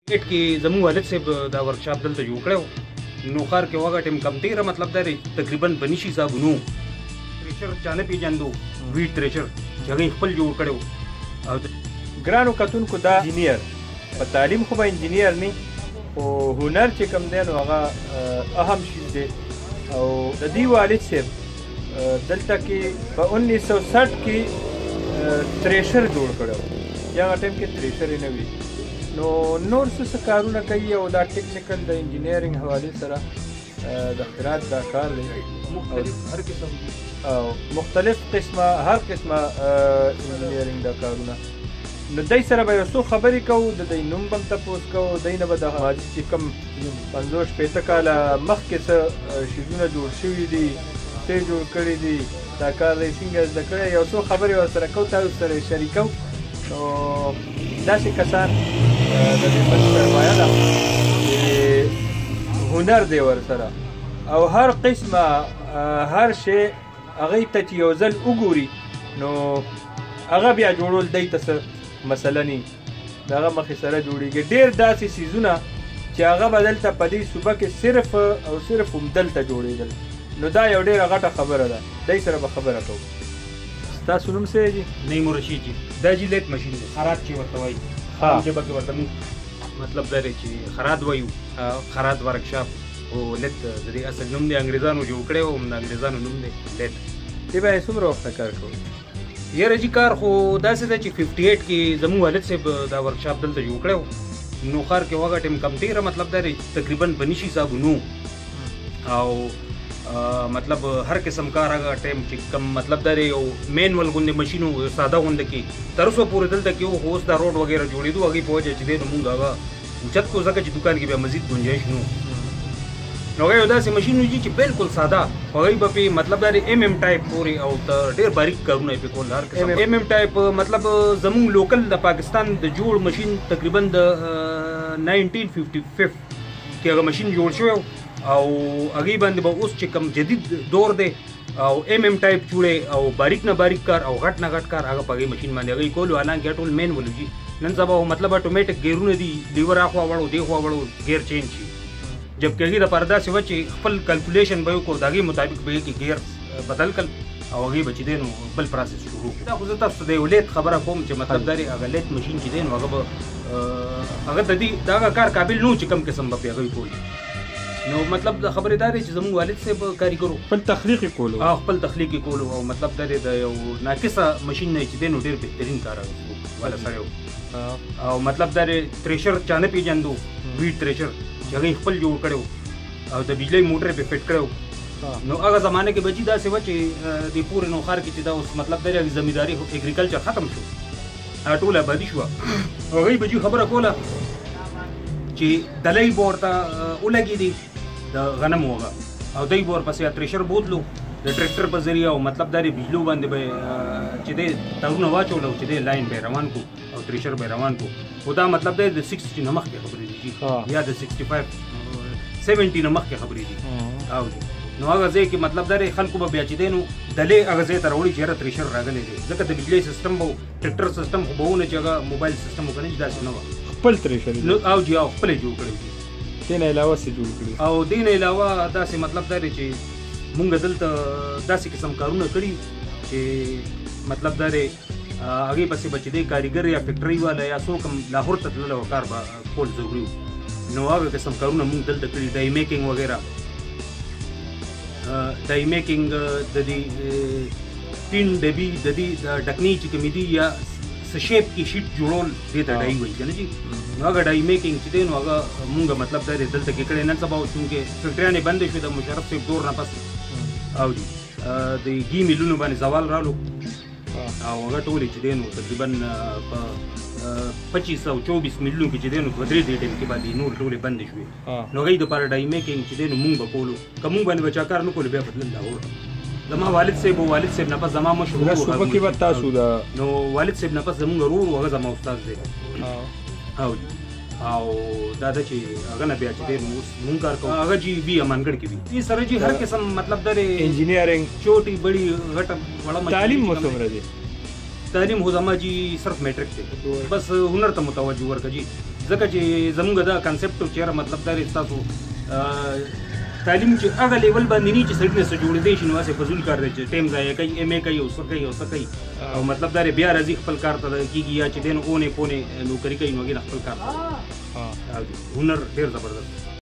اټ کې زمو والد صاحب دا ورکشاپ دلته جوړ کړو نو خار کې وغه ټیم کم تیر مطلب دا تقریبا بنشي صاحب نو تریشر چانه پیجندو ویټ تریشر چې خپل جوړ کړو او ګرانو کتونکو دا انجینیر په تعلیم خو به انجینیر نه او هنر چې کم دی نو هغه اهم شی دی او د دې والد صاحب دلته کې په 1960 کې تریشر جوړ کړو یا ټیم کې تریشر نه وي نو نور څه کارونه کوي او دا ټیکنیکل د انجینیرینګ حواله سره د اختراع دا کار دی مختلف هر قسم او مختلف قسمه هر قسمه انجینیرینګ دا کارونه نو دای سره به یو څو خبرې کوو د دې نوم بم تاسو کوو دینه به د حواجی چې کم 50 50 کاله مخکې څه شیزونه جوړ شوي دي څه جوړ کړي دي دا کار یې څنګه زده کړی یو څو خبرې ورسره کوو تاسو سره شریکو نو داسې کسان د دې بشر وایي دا هنر دی ورسره او هر قسمه هر شی هغه ته یو ځل وګوري نو هغه بیا جوړول دی ته مثلا ني داغه مخې سره جوړیږي ډېر داسې سیزونه چې هغه بدلته په دې صوبه کې صرف او صرف همدلته جوړېدل نو دا یو ډېره غټه خبره ده دای سره به خبره کوو ستاسو نوم څه دی نعیم رشید جی دا جی لیت ماشین دی خرات چې ورته وایي چې به ورته مطلب دا دی چې خرات وایو خرات ورکشاپ او لیت د دې اصل نوم دی انګریزانو جوړ کړی او د انګریزانو نوم دی لیت دې به څومره وخت کار کوو یاره جی کار خو داسې ده چې 58 کې زمو والد صاحب دا ورکشاپ دلته جوړ کړو نو خار کې وغه ټیم کم تیر مطلب دا تقریبا بنشي صاحب نو او مطلب هر قسم کار هغه ټیم چې کم مطلب دا یو مینول غوندې ماشینو ساده غوندې کې تر اوسه پورې دلته کې اوس دا روډ وغیرہ جوړېدو هغې په وجه چې دی نو مونږ هغه اوچت کو ځکه چې دکان کې بیا مزید گنجایش نو هغه یو داسې ماشین وي چې بالکل ساده هغوی به پې مطلب دا ایم ایم ټایپ پورې او ډېر باریک کارونه یې پې کول هر قسم ایم ایم ټایپ مطلب زمونږ لوکل د پاکستان د جوړ ماشین تقریبا د 1955 کې هغه ماشین جوړ شوی او هغې باندې به اوس چې کوم جدید دور دی او ایم ایم ټایپ چوړې او باریک نه باریک کار او غټ نه غټ کار هغه په هغې ماشین باندې هغوی کولو حالانکې ټول مین ولو جي نن سبا مطلب اټومیټک ګیرونه دي لیور اخوا وړو دی خوا وړو ګیر چینج شي جبکې هغې د پردا سوه چې خپل کلکولیشن به وکړو د هغې مطابق به یې کې ګیر بدل کړل او هغې به چې دی نو بل پروسس شروع کړو دا خو زه تاسو ته د یو لیت خبره کوم چې مطلب دا دی هغه لیت ماشین چې دی نو هغه به هغه د دې د هغه کار قابل نه و چې کوم قسم به پې هغوی کولي نو مطلب د خبرې دا دی چې زموږ والد صاحب کاریګرو خپل تخلیق یې کولو خپل تخلیق یې کولو او مطلب دا دی د یو ناقصه ماشین نه چې دی نو ډېر بهترین کار والا سړی او مطلب دا دی تریشر چا نه پېژندو ویټ تریشر چې هغې خپل جوړ کړی او د بجلی موټر په فټ کړو نو هغه زمانه کې بچی داسې و چې د پورې نوخار کې چې دا اوس مطلب دی زمینداری اګریکلچر ختم شو ټوله آبادي شوه هغوی بچي خبره کوله چې دلی به ورته ولګېدې د غنمو هغه او دی به ورپسې تریشر بوتلو د ټریکټر په ذریعه او مطلب دا بجلو باندې به چې دی تارونه واچولو چې دی لاین به روان کو او تریشر به روان کو خو دا مطلب دی د 60 نه مخکې خبرې دي یا د 65 70 نه مخکې خبرې دي او نو هغه ځای کې مطلب دا دی خلکو به بیا چې دی نو دلې هغه ځای ته راوړي چې یاره تریشر راغلی دی ځکه د بجلی سیسټم به ټریکټر سیسټم خو به و نه چې هغه موبایل سیسټم وکړي چې داسې نه وه خپل تریشر او جی او خپل جوړ کړی دي دې نه علاوه څه جوړ کړي او دې نه علاوه داسې مطلب دا دی چې مونږ دلته داسې قسم کارونه کړي چې مطلب دا دی هغې پسې به چې دی کاریګر یا فیکټرۍ والا یا څوک هم لاهور ته تللی و کار به کول ضروري و نو هغه قسم کارونه مونږ دلته کړي ډای میکینګ وغیره ډای میکینګ د دې ټین ډبي د دې د ډکنۍ چې کومې دي یا څه شیپ کې شیټ جوړول دې ته ډای وایي که نه جي نو هغه ډای میکینګ چې دی نو هغه مونږ مطلب دا دی دلته کې کړی نن سبا چونکې فیکټریانې بندې شوې د مشرف صاحب دور نه پس او جي د ګي میلونو باندې زوال رالو او هغه ټولې چې دی نو تقریبا په 2524 میلیونو کې چې دی نو 2-3 ټیم کې باندې نور ټولې بندې شوې نو هغوی دپاره ډای میکینګ چې دی نو مونږ به کولو که مونږ باندې به چا کار نه کولو بیا به تلل لاهور زما والد صاحب نه پس زما مشر صوبه کې به تاسو دا نو والد صاحب نه پس زمونږ ورور و هغه زما استاد دی او دا ده چې هغه نه بیا چې دی نو اوس مونږ کار کوو هغه جي وي امانګړ کې وي دې سره جي هر قسم مطلب دا دی انجینیرینګ چوټي بړي غټه وړه تعلیم مو څومره دی تعلیم خو زما جی صرف میټرک دی بس هنر ته متوجه ورکړه جی ځکه چې زمونږ دا کنسپټ چېرې مطلب دا دی ستاسو تعلیم چې هغه لیول باندې نه چې سړي نه څه جوړېدی شي نو هسې فضول کار دی چې ټایم ضایع کوي ایم اے کوي او څه کوي او څه کوي او مطلب دا دی بیا راځي خپل کار ته کېږي یا چې دی نو اونې پونې نوکري کوي نو هغې نه خپل کار ته هنر ډېر زبردست